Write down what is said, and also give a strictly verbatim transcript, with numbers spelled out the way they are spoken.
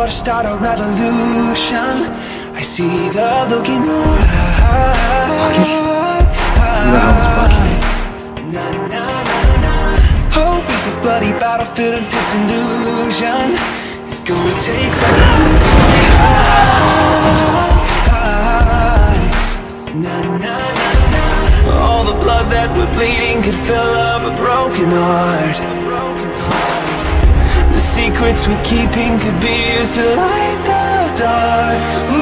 to start a revolution. I see the look in your eyes. That was Bucky. Na, na, na, na. Hope is a bloody battlefield of disillusion. It's gonna take something high. Na, na, na, na. All the blood that we're bleeding could fill up a broken heart. The secrets we're keeping could be used to light the dark.